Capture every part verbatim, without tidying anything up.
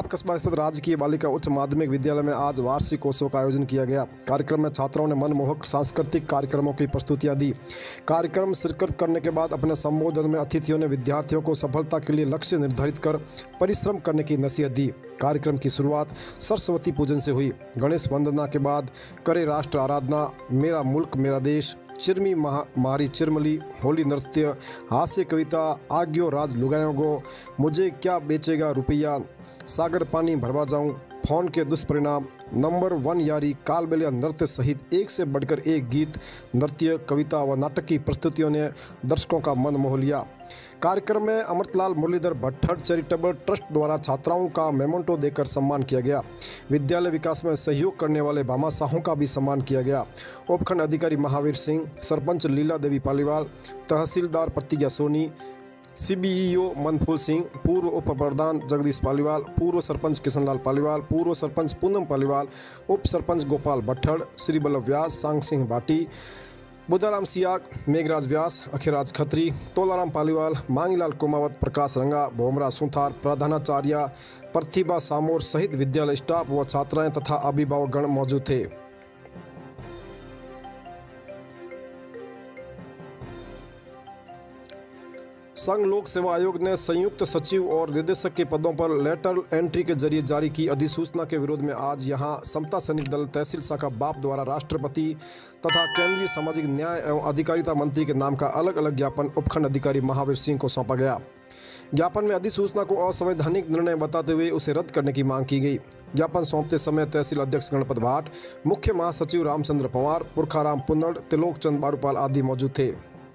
बाप कस्बा स्थित राजकीय बालिका उच्च माध्यमिक विद्यालय में आज वार्षिकोत्सव का आयोजन किया गया। कार्यक्रम में छात्राओं ने मनमोहक सांस्कृतिक कार्यक्रमों की प्रस्तुतियां दी। कार्यक्रम शिरकत करने के बाद अपने संबोधन में अतिथियों ने विद्यार्थियों को सफलता के लिए लक्ष्य निर्धारित कर परिश्रम करने की नसीहत दी। कार्यक्रम की शुरुआत सरस्वती पूजन से हुई। गणेश वंदना के बाद करे राष्ट्र आराधना, मेरा मुल्क मेरा देश, चिरमी महा मारी चिरमली, होली नृत्य, हास्य कविता, आग्यो राज लुगायों गो, मुझे क्या बेचेगा रुपया, सागर पानी भरवा जाऊं, फोन के दुष्परिणाम, नंबर वन यारी, कालबेलिया नृत्य सहित एक से बढ़कर एक गीत, नृत्य, कविता व नाटक की प्रस्तुतियों ने दर्शकों का मन मोह लिया। कार्यक्रम में अमृतलाल मुरलीधर भट्टड़ चैरिटेबल ट्रस्ट द्वारा छात्राओं का मेमोंटो देकर सम्मान किया गया। विद्यालय विकास में सहयोग करने वाले भामा साहों का भी सम्मान किया गया। उपखंड अधिकारी महावीर सिंह, सरपंच लीला देवी पालीवाल, तहसीलदार प्रतिज्ञा सोनी, सीबीईओ मनफूल सिंह, पूर्व उप प्रधान जगदीश पालीवाल, पूर्व सरपंच किशनलाल पालीवाल, पूर्व सरपंच पूनम पालीवाल, उप सरपंच गोपाल भट्टड़, श्री बल्लभ व्यास, सांग सिंह भाटी, बुद्धाराम सियाक, मेघराज व्यास, अखिराज खत्री, तोलाराम पालीवाल, मांगीलाल कुमावत, प्रकाश रंगा, भोमरा सुथार, प्रधानाचार्य प्रतिभा सामोर सहित विद्यालय स्टाफ व छात्राएं तथा अभिभावकगण मौजूद थे। संघ लोक सेवा आयोग ने संयुक्त सचिव और निदेशक के पदों पर लेटर एंट्री के जरिए जारी की अधिसूचना के विरोध में आज यहां समता सैनिक दल तहसील शाखा बाप द्वारा राष्ट्रपति तथा केंद्रीय सामाजिक न्याय एवं अधिकारिता मंत्री के नाम का अलग अलग ज्ञापन उपखंड अधिकारी महावीर सिंह को सौंपा गया। ज्ञापन में अधिसूचना को असंवैधानिक निर्णय बताते हुए उसे रद्द करने की मांग की गई। ज्ञापन सौंपते समय तहसील अध्यक्ष गणपत भाट, मुख्य महासचिव रामचंद्र पवार, पुरखाराम पुन्नड़, तिलोक चंद बारूपाल आदि मौजूद थे।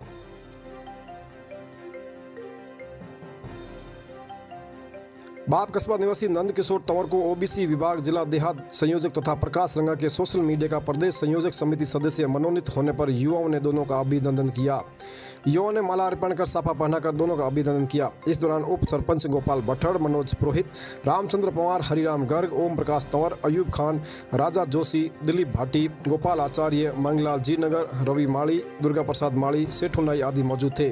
बाप कस्बा निवासी नंद किशोर तंवर को ओबीसी विभाग जिला देहात संयोजक तथा प्रकाश रंगा के सोशल मीडिया का प्रदेश संयोजक समिति सदस्य मनोनीत होने पर युवाओं ने दोनों का अभिनंदन किया। युवाओं ने माला अर्पण कर साफा पहनाकर दोनों का अभिनंदन किया। इस दौरान उप सरपंच गोपाल भट्टड़, मनोज पुरोहित, रामचंद्र पवार, हरिराम गर्ग, ओम प्रकाश तंवर, अयूब खान, राजा जोशी, दिलीप भाटी, गोपाल आचार्य, मंगलाल जी नगर, रवि माड़ी, दुर्गा प्रसाद माड़ी, सेठू नाई आदि मौजूद थे।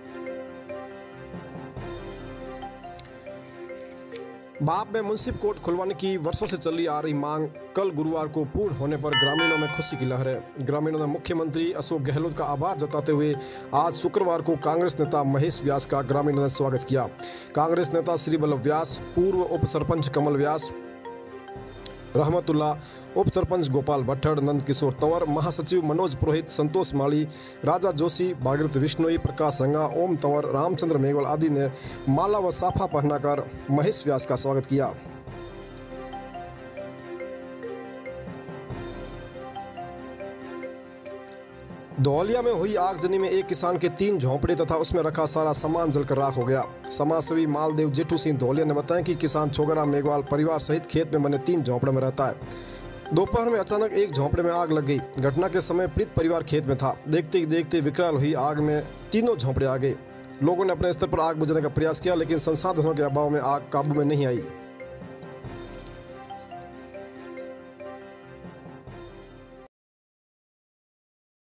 बाप में मुंसिफ कोर्ट खुलवाने की वर्षों से चली आ रही मांग कल गुरुवार को पूर्ण होने पर ग्रामीणों में खुशी की लहर है। ग्रामीणों ने मुख्यमंत्री अशोक गहलोत का आभार जताते हुए आज शुक्रवार को कांग्रेस नेता महेश व्यास का ग्रामीणों ने स्वागत किया। कांग्रेस नेता श्री बल्लभ व्यास, पूर्व उप सरपंच कमल व्यास, रहमतुल्ला, उप सरपंच गोपाल भट्टड़, नंद किशोर तंवर, महासचिव मनोज पुरोहित, संतोष माली, राजा जोशी, भागीरथ विश्नोई, प्रकाश रंगा, ओम तंवर, रामचंद्र मेघवाल आदि ने माला व साफा पहनाकर महेश व्यास का स्वागत किया। धौलिया में हुई आगजनी में एक किसान के तीन झोंपड़े तथा उसमें रखा सारा सामान जलकर राख हो गया। समाजसेवी मालदेव जेठू सिंह धौलिया ने बताया कि किसान छोगराम मेघवाल परिवार सहित खेत में बने तीन झोंपड़े में रहता है। दोपहर में अचानक एक झोंपड़े में आग लग गई। घटना के समय पीड़ित परिवार खेत में था। देखते ही देखते विकराल हुई आग में तीनों झोंपड़े आ गए। लोगों ने अपने स्तर पर आग बुझाने का प्रयास किया, लेकिन संसाधनों के अभाव में आग काबू में नहीं आई।